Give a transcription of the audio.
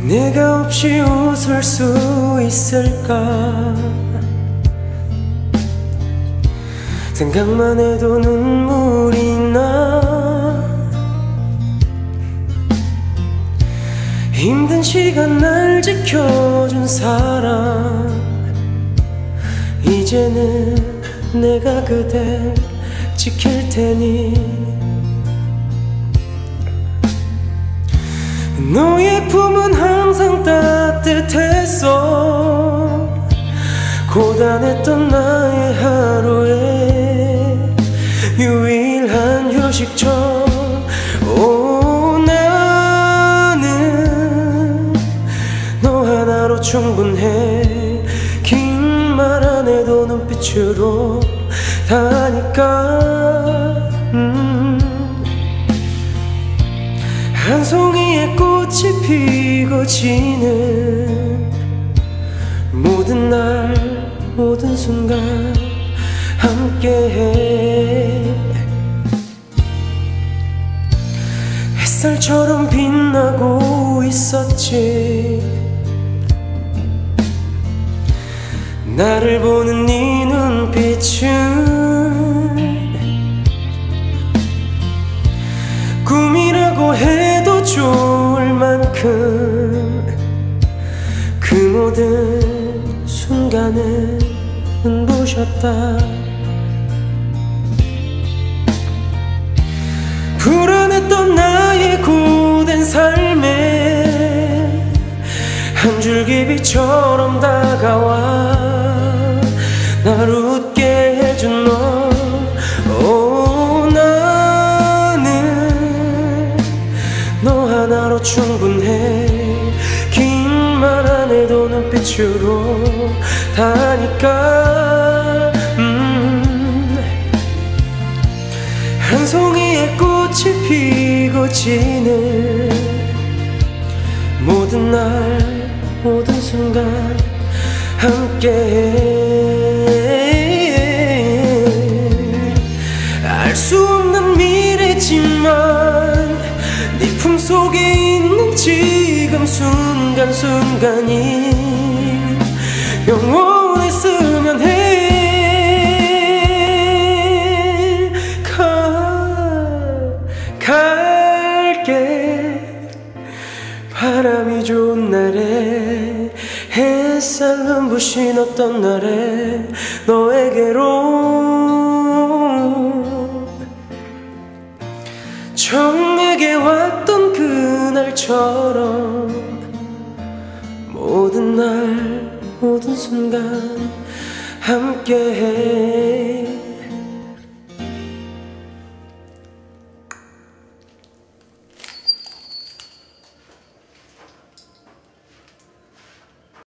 내가 없이 웃을 수 있을까? 생각만 해도 눈물이 나. 힘든 시간 날 지켜준 사람, 이제는 내가 그댈 지킬 테니. 너의 품은 항상 따뜻했어. 고단했던 나의 하루에 유일한 휴식처. 오, 나는 너 하나로 충분해. 긴 말 안 해도 눈빛으로 다니까. 한 송이의 꽃이 피고 지는 모든 날 모든 순간 함께해. 햇살처럼 빛나고 있었지. 나를 보는 네 눈빛은 꿈이라고 해도 좋을 만큼 그 모든 순간은 눈부셨다. 불안했던 나의 고된 삶에 한 줄기 빛처럼 다가와 날 웃게 해준 너. 오, 나는 너 하나로 충분해. 긴 말 안 해도 눈빛으로 다니까. 한 송이의 꽃이 피고 지는 모든 날 모든 순간 함께해. 알 수 없는 미래지만 네 품속에 있는 지금 순간순간이 영원했으면 해. 갈게. 바람이 좋은 날에 햇살 눈부신 어떤 날에 너에게로 처음 내게 왔던 그날처럼 모든 날 모든 순간 함께해.